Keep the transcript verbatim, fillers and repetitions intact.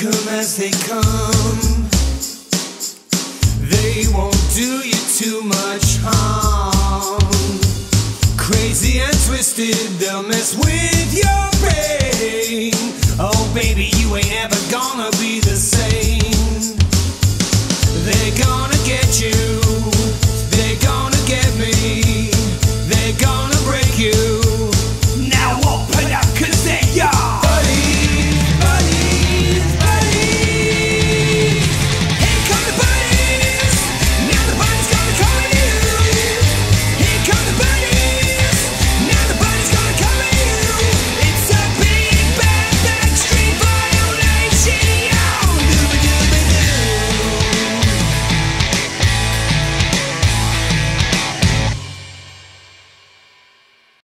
come as they come. They won't do you too much harm. Crazy and twisted, they'll mess with your brain. Oh baby, you ain't ever gonna be the